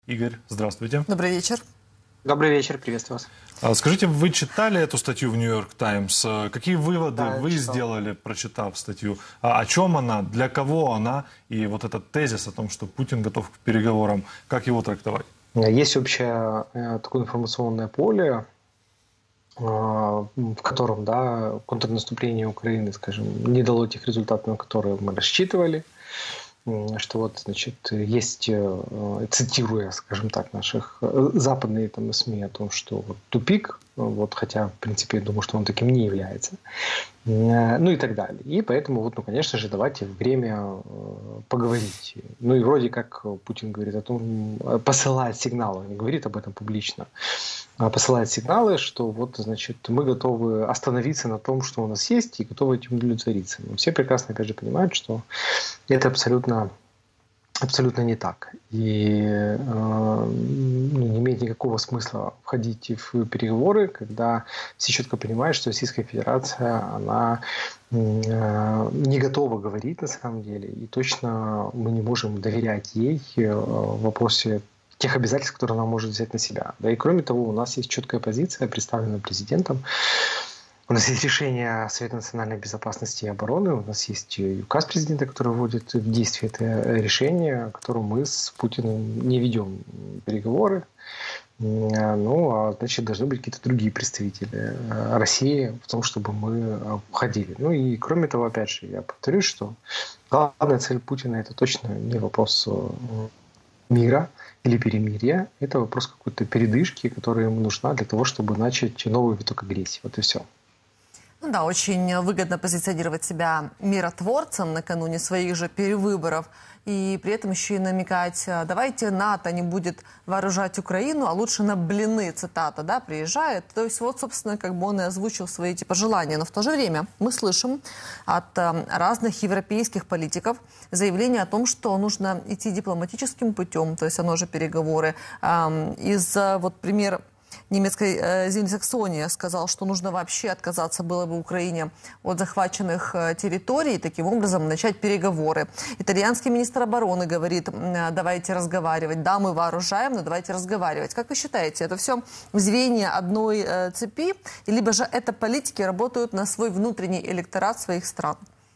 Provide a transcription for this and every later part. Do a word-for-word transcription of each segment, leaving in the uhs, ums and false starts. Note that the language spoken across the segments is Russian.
Игорь, здравствуйте. Добрый вечер. Добрый вечер, приветствую вас. Скажите, вы читали эту статью в «Нью-Йорк Таймс»? Какие выводы Да, вы читал. сделали, прочитав статью? О чем она, для кого она? И вот этот тезис о том, что Путин готов к переговорам, как его трактовать? Есть общее такое информационное поле, в котором, да, контрнаступление Украины, скажем, не дало тех результатов, на которые мы рассчитывали. Что вот, значит, есть, цитируя, скажем так, наших западные там СМИ о том, что вот тупик, вот, хотя, в принципе, я думаю, что он таким не является, ну и так далее. И поэтому, вот, ну, конечно же, давайте время поговорить. Ну и вроде как Путин говорит о том, посылает сигналы, не говорит об этом публично, а посылает сигналы, что вот, значит, мы готовы остановиться на том, что у нас есть, и готовы этим удовлетвориться. Но все прекрасно, опять же, понимают, что это абсолютно, абсолютно не так. И э, не имеет никакого смысла входить в переговоры, когда все четко понимают, что Российская Федерация, она э, не готова говорить на самом деле, и точно мы не можем доверять ей в вопросе тех обязательств, которые она может взять на себя. Да и кроме того, у нас есть четкая позиция, представленная президентом. У нас есть решение Совета национальной безопасности и обороны, у нас есть и указ президента, который вводит в действие это решение, которым мы с Путиным не ведем переговоры. Ну, а значит, должны быть какие-то другие представители России в том, чтобы мы уходили. Ну и кроме того, опять же, я повторюсь, что главная цель Путина — это точно не вопрос мира или перемирия, это вопрос какой-то передышки, которая ему нужна для того, чтобы начать новый виток агрессии. Вот и все. Ну да, очень выгодно позиционировать себя миротворцем накануне своих же перевыборов. И при этом еще и намекать, давайте НАТО не будет вооружать Украину, а лучше на блины, цитата, да, приезжает. То есть вот, собственно, как бы он и озвучил свои эти пожелания. Но в то же время мы слышим от э, разных европейских политиков заявление о том, что нужно идти дипломатическим путем, то есть оно же переговоры. Э, из, вот пример немецкой э, земли Саксония сказал, что нужно вообще отказаться было бы Украине от захваченных э, территорий и таким образом начать переговоры. Итальянский министр обороны говорит, э, давайте разговаривать. Да, мы вооружаем, но давайте разговаривать. Как вы считаете, это все звенья одной э, цепи? Либо же это политики работают на свой внутренний электорат своих стран?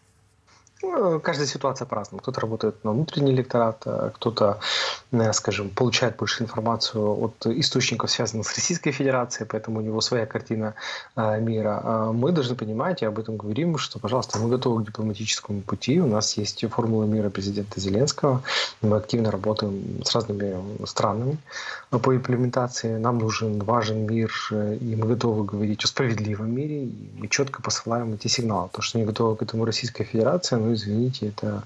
Каждая ситуация по-разному. Кто-то работает на внутренний электорат, кто-то, скажем, получает больше информацию от источников, связанных с Российской Федерацией, поэтому у него своя картина мира. Мы должны понимать, и об этом говорим, что, пожалуйста, мы готовы к дипломатическому пути. У нас есть формула мира президента Зеленского. Мы активно работаем с разными странами по имплементации. Нам нужен, важен мир, и мы готовы говорить о справедливом мире. И мы четко посылаем эти сигналы. То, что не готова к этому Российская Федерация, ну, извините, это,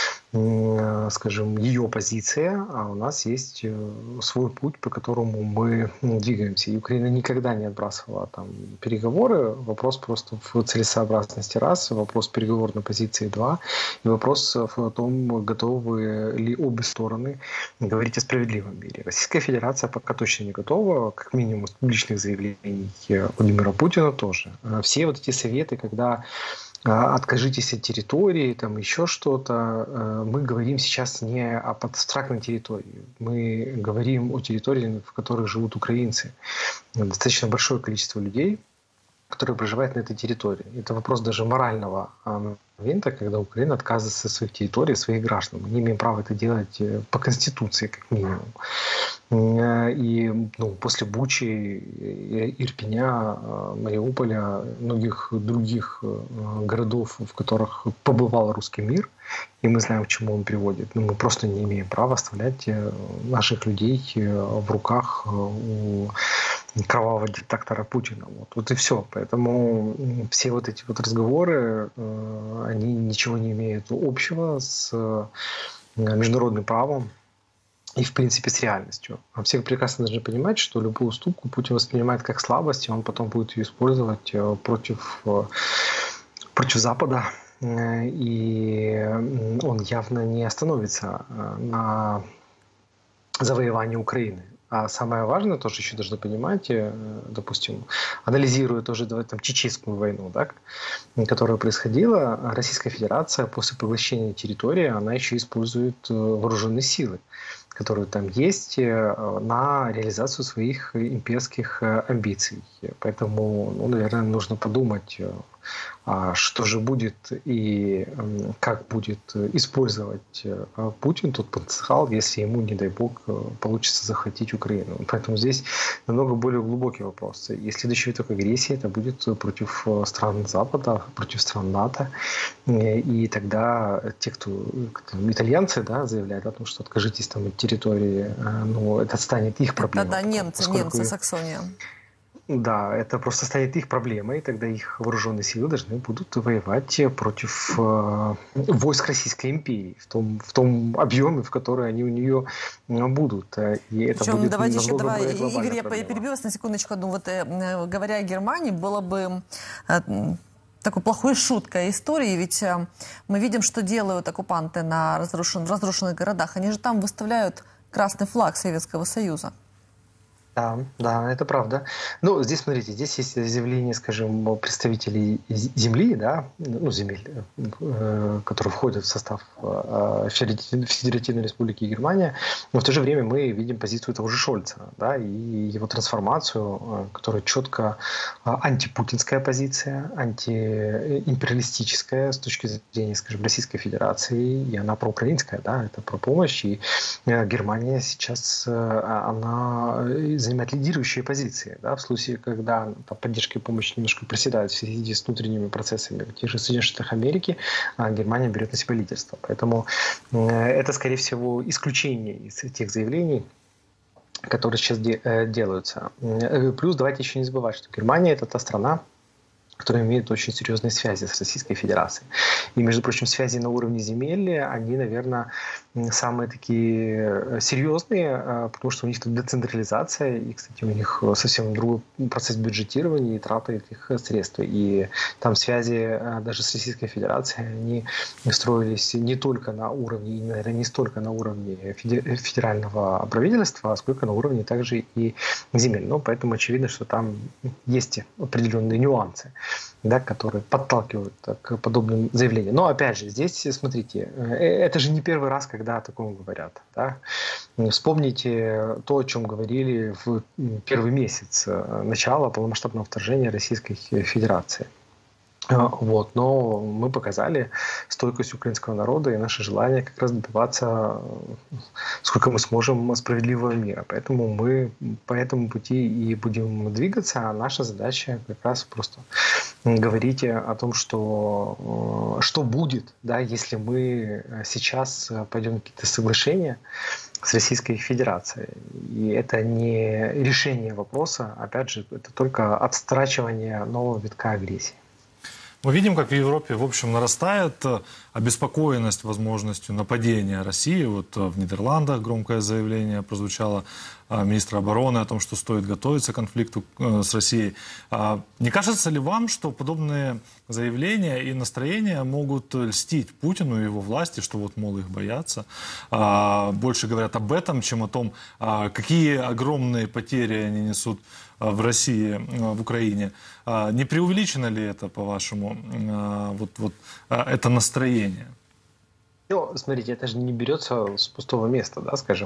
скажем, ее позиция, а у нас есть свой путь, по которому мы двигаемся. И Украина никогда не отбрасывала там переговоры. Вопрос просто в целесообразности раз, вопрос переговорной позиции два, и вопрос в том, готовы ли обе стороны говорить о справедливом мире. Российская Федерация пока точно не готова, как минимум с публичных заявлений Владимира Путина тоже. Все вот эти советы, когда откажитесь от территории, там еще что-то. Мы говорим сейчас не об абстрактной территории. Мы говорим о территории, в которых живут украинцы. Достаточно большое количество людей, которые проживают на этой территории. Это вопрос даже морального момента, когда Украина отказывается от своих территорий, своих граждан. Мы не имеем права это делать по Конституции, как минимум. И ну, после Бучи, Ирпеня, Мариуполя, многих других городов, в которых побывал русский мир, и мы знаем, к чему он приводит, но мы просто не имеем права оставлять наших людей в руках у кровавого диктатора Путина. Вот, вот и все. Поэтому все вот эти вот разговоры, они ничего не имеют общего с международным правом и, в принципе, с реальностью. Все прекрасно должны понимать, что любую уступку Путин воспринимает как слабость, и он потом будет ее использовать против, против Запада. И он явно не остановится на завоевании Украины. А самое важное, тоже еще должны понимать, допустим, анализируя тоже там, чеченскую войну, да, которая происходила, Российская Федерация после поглощения территории, она еще использует вооруженные силы. которые там есть, на реализацию своих имперских амбиций. Поэтому, ну, наверное, нужно подумать, что же будет и как будет использовать Путин тот потенциал, если ему, не дай бог, получится захватить Украину. Поэтому здесь намного более глубокий вопрос. Если дойдет виток агрессии, это будет против стран Запада, против стран НАТО. И тогда те, кто, кто итальянцы, да, заявляют о том, что откажитесь там от территории, ну, это станет их проблемой. Да, да, немцы, поскольку... немцы, Саксония. Да, это просто станет их проблемой, и тогда их вооруженные силы должны будут воевать против э, войск Российской империи в том, в том объеме, в который они у нее будут. И это Причем, будет давайте еще, давай, Игорь, я проблема. перебью вас на секундочку. Ну, вот, э, говоря о Германии, было бы... Э, такой плохой шуткой истории, ведь э, мы видим, что делают оккупанты на разрушен, разрушенных городах. Они же там выставляют красный флаг Советского Союза. Да, да, это правда. Ну, здесь, смотрите, здесь есть заявление, скажем, представителей земли, да, ну, земель, э, которые входят в состав э, Федеративной Республики Германия, но в то же время мы видим позицию того же Шольца, да, и его трансформацию, э, которая четко э, антипутинская позиция, антиимпериалистическая с точки зрения, скажем, Российской Федерации, и она проукраинская, да, это про помощь, и э, Германия сейчас, э, она занимать лидирующие позиции, да, в случае, когда там, поддержка и помощь немножко проседают в связи с внутренними процессами в тех же Соединенных Штатах Америки, а Германия берет на себя лидерство. Поэтому э, это, скорее всего, исключение из тех заявлений, которые сейчас де- э, делаются. Плюс давайте еще не забывать, что Германия – это та страна, которые имеют очень серьезные связи с Российской Федерацией. И, между прочим, связи на уровне земель, они, наверное, самые такие серьезные, потому что у них тут децентрализация, и, кстати, у них совсем другой процесс бюджетирования и траты этих средств. И там связи даже с Российской Федерацией, они строились не только на уровне, и, наверное, не столько на уровне федерального правительства, сколько на уровне также и земель. Но поэтому очевидно, что там есть определенные нюансы, да, которые подталкивают к подобным заявлениям. Но опять же, здесь, смотрите, это же не первый раз, когда о таком говорят. Да? Вспомните то, о чем говорили в первый месяц начала полномасштабного вторжения Российской Федерации. Вот. Но мы показали стойкость украинского народа и наше желание как раз добиваться, сколько мы сможем, справедливого мира. Поэтому мы по этому пути и будем двигаться. А наша задача как раз просто говорить о том, что, что будет, да, если мы сейчас пойдем в какие-то соглашения с Российской Федерацией. И это не решение вопроса, опять же, это только отстрачивание нового витка агрессии. Мы видим, как в Европе, в общем, нарастает обеспокоенность возможностью нападения России. Вот в Нидерландах громкое заявление прозвучало министра обороны о том, что стоит готовиться к конфликту с Россией. Не кажется ли вам, что подобные заявления и настроения могут льстить Путину и его власти, что вот, мол, их боятся? Больше говорят об этом, чем о том, какие огромные потери они несут в России, в Украине. Не преувеличено ли это, по-вашему, вот, вот это настроение? Ну, смотрите, это же не берется с пустого места, да, скажем.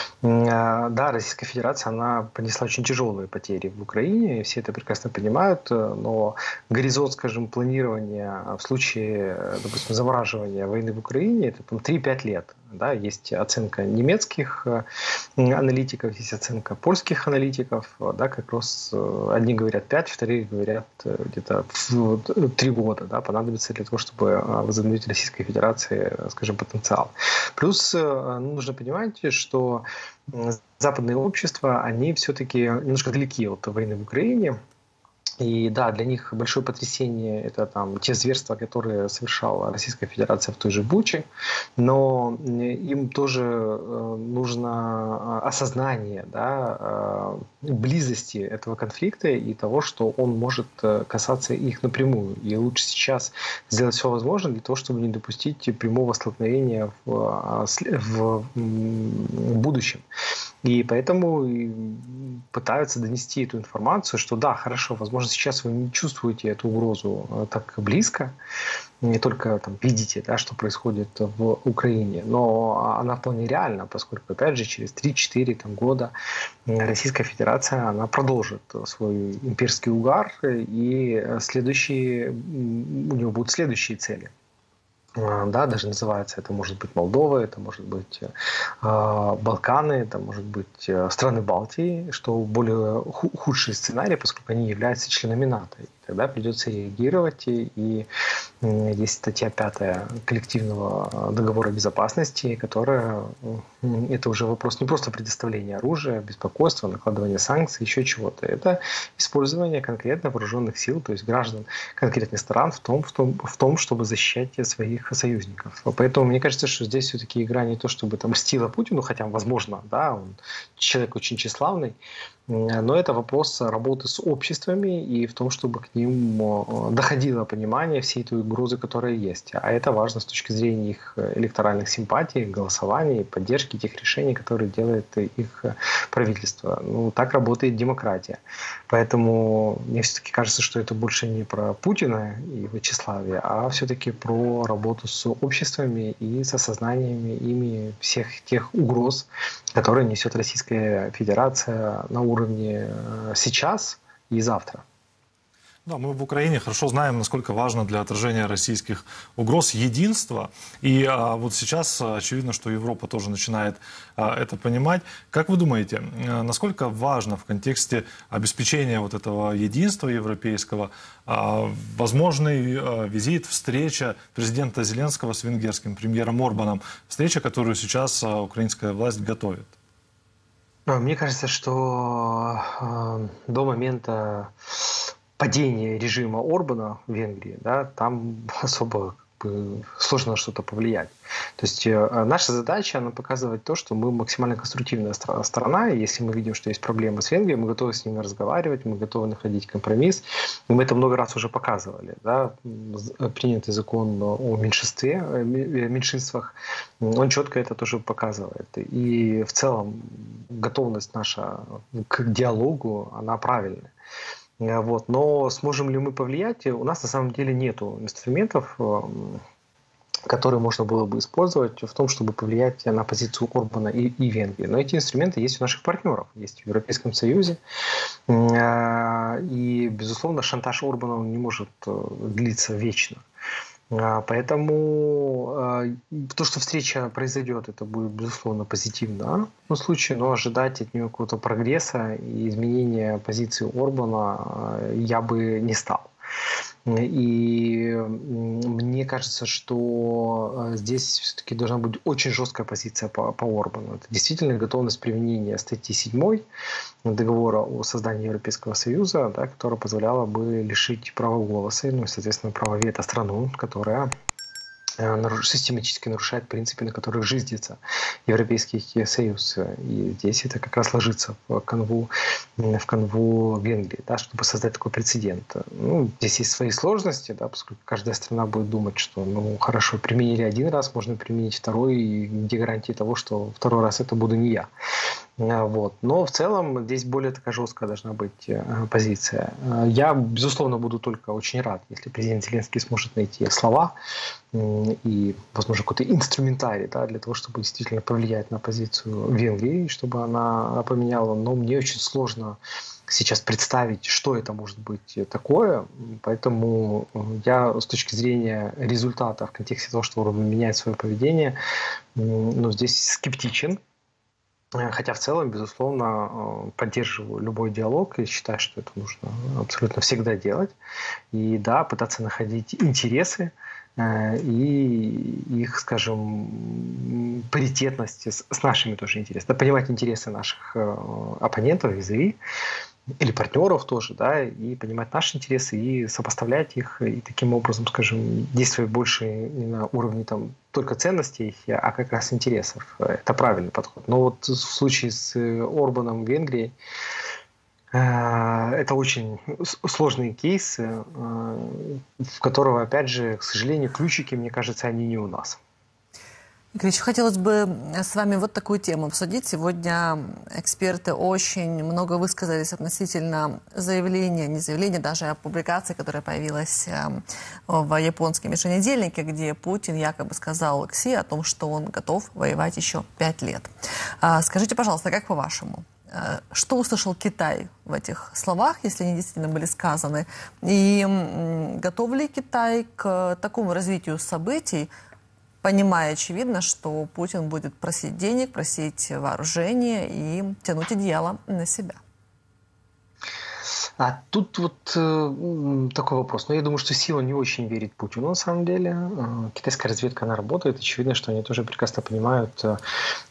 Да, Российская Федерация, она понесла очень тяжелые потери в Украине, все это прекрасно понимают, но горизонт, скажем, планирования в случае, допустим, замораживания войны в Украине, это три-пять лет. Да, есть оценка немецких аналитиков, есть оценка польских аналитиков. Да, как раз одни говорят пять, вторые говорят где-то три года, да, понадобится для того, чтобы возобновить Российской Федерации, скажем, потенциал. Плюс нужно понимать, что западные общества, они все-таки немножко далеки от войны в Украине. И да, для них большое потрясение – это там те зверства, которые совершала Российская Федерация в той же Буче, но им тоже нужно осознание, да, близости этого конфликта и того, что он может касаться их напрямую. И лучше сейчас сделать все возможное для того, чтобы не допустить прямого столкновения в, в будущем. И поэтому пытаются донести эту информацию, что да, хорошо, возможно, возможно, сейчас вы не чувствуете эту угрозу так близко, не только там видите, да, что происходит в Украине, но она вполне реальна, поскольку, опять же, через три-четыре там, года Российская Федерация, она продолжит свой имперский угар, и следующие, у него будут следующие цели. Да, даже называется, это может быть Молдова, это может быть э, Балканы, это может быть э, страны Балтии, что более ху- худший сценарий, поскольку они являются членами НАТО. И тогда придется реагировать, и, и э, есть статья пятая коллективного договора безопасности, которая, э, это уже вопрос не просто предоставления оружия, беспокойства, накладывания санкций, еще чего-то. Это использование конкретно вооруженных сил, то есть граждан конкретных стран в том, в том, в том чтобы защищать своих союзников. Поэтому мне кажется, что здесь все-таки игра не то, чтобы там мстила Путину, хотя, возможно, да, он человек очень тщеславный, но это вопрос работы с обществами и в том, чтобы к ним доходило понимание всей той угрозы, которая есть. А это важно с точки зрения их электоральных симпатий, голосований, поддержки тех решений, которые делает их правительство. Ну, так работает демократия. Поэтому мне все-таки кажется, что это больше не про Путина и его тщеславие, а все-таки про работу с обществами и с осознаниями ими всех тех угроз, которые несет Российская Федерация на уровне сейчас и завтра. Да, мы в Украине хорошо знаем, насколько важно для отражения российских угроз единство. И а, вот сейчас очевидно, что Европа тоже начинает а, это понимать. Как вы думаете, а, насколько важно в контексте обеспечения вот этого единства европейского а, возможный а, визит, встреча президента Зеленского с венгерским премьером Орбаном, встреча, которую сейчас а, украинская власть готовит? Мне кажется, что э, до момента падения режима Орбана в Венгрии, да, там особо как бы, сложно на что-то повлиять. То есть э, наша задача, она показывать то, что мы максимально конструктивная стра- сторона, и если мы видим, что есть проблемы с Венгрией, мы готовы с ними разговаривать, мы готовы находить компромисс. И мы это много раз уже показывали. Да. Принятый закон о меньшинстве, э, меньшинствах, он четко это тоже показывает. И в целом готовность наша к диалогу, она правильная. Вот. Но сможем ли мы повлиять? У нас на самом деле нет инструментов, которые можно было бы использовать в том, чтобы повлиять на позицию Орбана и, и Венгрии. Но эти инструменты есть у наших партнеров, есть в Европейском Союзе. И, безусловно, шантаж Орбана он не может длиться вечно. Поэтому то, что встреча произойдет, это будет, безусловно, позитивно в случае, но ожидать от нее какого-то прогресса и изменения позиции Орбана я бы не стал. И мне кажется, что здесь все-таки должна быть очень жесткая позиция по, по Орбану. Это действительно готовность применения статьи седьмой договора о создании Европейского Союза, да, которая позволяла бы лишить права голоса, ну и, соответственно, права вето страну, которая систематически нарушает принципы, на которых жизнится Европейский Союз. И здесь это как раз ложится в канву, в канву Венгрии, да, чтобы создать такой прецедент. Ну, здесь есть свои сложности, да, поскольку каждая страна будет думать, что ну хорошо, применили один раз, можно применить второй, и где гарантии того, что второй раз это буду не я. Вот. Но в целом здесь более такая жесткая должна быть позиция. Я, безусловно, буду только очень рад, если президент Зеленский сможет найти слова и, возможно, какой-то инструментарий, да, для того, чтобы действительно повлиять на позицию Венгрии, чтобы она поменяла. Но мне очень сложно сейчас представить, что это может быть такое. Поэтому я с точки зрения результата в контексте того, что Орбан меняет свое поведение, ну, здесь скептичен. Хотя в целом, безусловно, поддерживаю любой диалог и считаю, что это нужно абсолютно всегда делать. И да, пытаться находить интересы и их, скажем, паритетность с нашими тоже интересами. Да, понимать интересы наших оппонентов, визави, или партнеров тоже, да, и понимать наши интересы, и сопоставлять их, и таким образом, скажем, действовать больше не на уровне там только ценностей, а как раз интересов. Это правильный подход. Но вот в случае с Орбаном в Венгрии это очень сложный кейс, в которого, опять же, к сожалению, ключики, мне кажется, они не у нас. Игорь, еще хотелось бы с вами вот такую тему обсудить. Сегодня эксперты очень много высказались относительно заявления, не заявления, даже публикации, которая появилась в японском еженедельнике, где Путин якобы сказал Кси о том, что он готов воевать еще пять лет. Скажите, пожалуйста, как по-вашему? Что услышал Китай в этих словах, если они действительно были сказаны? И готов ли Китай к такому развитию событий, понимая, очевидно, что Путин будет просить денег, просить вооружения и тянуть одеяло на себя? А тут вот э, такой вопрос. Но я думаю, что Си не очень верит Путину на самом деле. Э, китайская разведка, она работает. Очевидно, что они тоже прекрасно понимают э,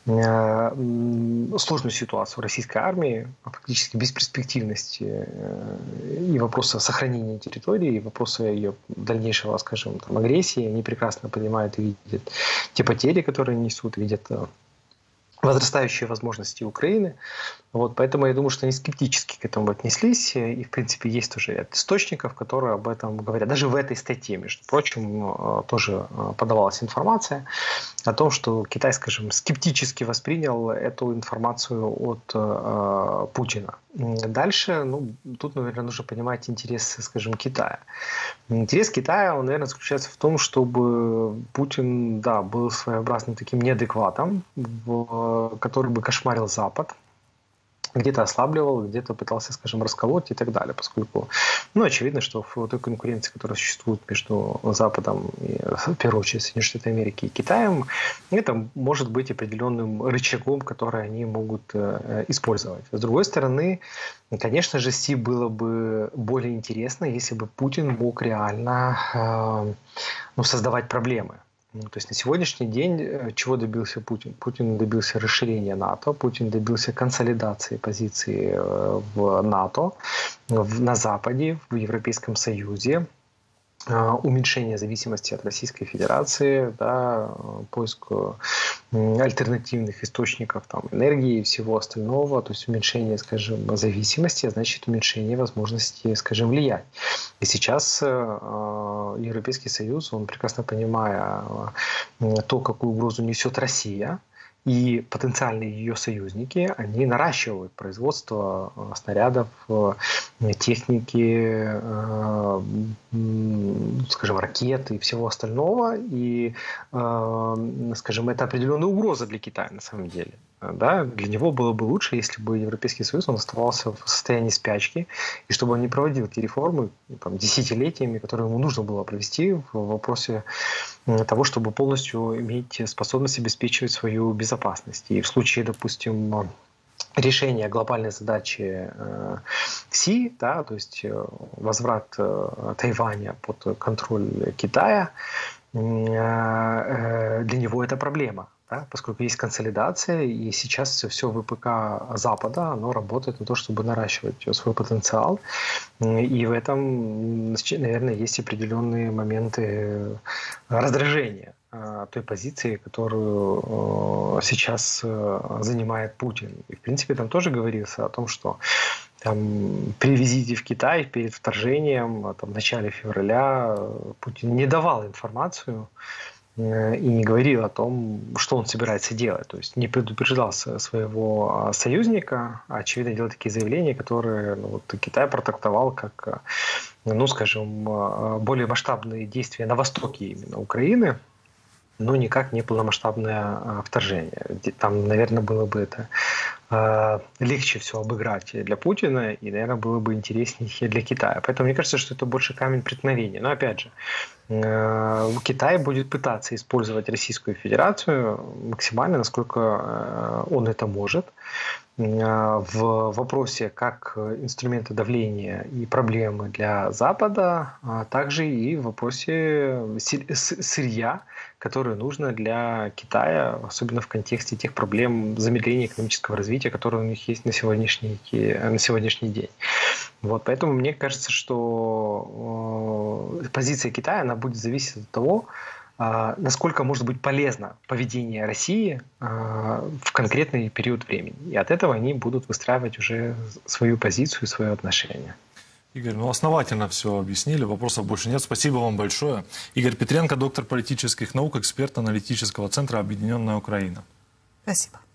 э, сложную ситуацию российской армии, фактически бесперспективности э, и вопросы сохранения территории, и вопросы ее дальнейшего, скажем, там, агрессии. Они прекрасно понимают и видят те потери, которые несут, видят э, возрастающие возможности Украины. Вот, поэтому я думаю, что они скептически к этому отнеслись. И, в принципе, есть тоже ряд источников, которые об этом говорят. Даже в этой статье, между прочим, тоже подавалась информация о том, что Китай, скажем, скептически воспринял эту информацию от э, Путина. Дальше, ну, тут, наверное, нужно понимать интерес, скажем, Китая. Интерес Китая, он, наверное, заключается в том, чтобы Путин, да, был своеобразным таким неадекватом, который бы кошмарил Запад, где-то ослабливал, где-то пытался, скажем, расколоть и так далее, поскольку, ну, очевидно, что в той конкуренции, которая существует между Западом и, в первую очередь, Соединенными Штатами Америки и Китаем, это может быть определенным рычагом, который они могут э, использовать. С другой стороны, конечно же, Си было бы более интересно, если бы Путин мог реально э, ну, создавать проблемы. То есть на сегодняшний день чего добился Путин? Путин добился расширения НАТО, Путин добился консолидации позиции в НАТО, на Западе, в Европейском Союзе, уменьшение зависимости от Российской Федерации, да, поиск альтернативных источников там, энергии и всего остального, то есть уменьшение, скажем, зависимости, а значит уменьшение возможности, скажем, влиять. И сейчас э, Европейский Союз, он прекрасно понимая то, какую угрозу несет Россия, и потенциальные ее союзники, они наращивают производство снарядов, техники, скажем, ракет и всего остального. И, скажем, это определенная угроза для Китая на самом деле. Да? Для него было бы лучше, если бы Европейский Союз он оставался в состоянии спячки, и чтобы он не проводил те реформы там, десятилетиями, которые ему нужно было провести в вопросе того, чтобы полностью иметь способность обеспечивать свою безопасность. И в случае, допустим, решения глобальной задачи э, Си, да, то есть возврат э, Тайваня под контроль Китая, э, э, для него это проблема. Да, поскольку есть консолидация, и сейчас все ВПК Запада, оно работает на то, чтобы наращивать свой потенциал. И в этом, наверное, есть определенные моменты раздражения той позиции, которую сейчас занимает Путин. И, в принципе, там тоже говорится о том, что там, при визите в Китай перед вторжением, там, в начале февраля, Путин не давал информацию и не говорил о том, что он собирается делать. То есть не предупреждал своего союзника, а, очевидно, делал такие заявления, которые ну, вот, Китай протрактовал как, ну, скажем, более масштабные действия на востоке именно Украины, но никак не полномасштабное вторжение. Там, наверное, было бы это легче всего обыграть для Путина и, наверное, было бы интереснее для Китая. Поэтому мне кажется, что это больше камень преткновения. Но, опять же, Китай будет пытаться использовать Российскую Федерацию максимально, насколько он это может, в вопросе как инструмента давления и проблемы для Запада, а также и в вопросе сырья, которое нужно для Китая, особенно в контексте тех проблем замедления экономического развития, которые у них есть на сегодняшний, на сегодняшний день. Вот, поэтому мне кажется, что позиция Китая она будет зависеть от того, насколько может быть полезно поведение России в конкретный период времени. И от этого они будут выстраивать уже свою позицию и свое отношение. Игорь, ну основательно все объяснили, вопросов больше нет. Спасибо вам большое. Игорь Петренко, доктор политических наук, эксперт аналитического центра «Объединенная Украина». Спасибо.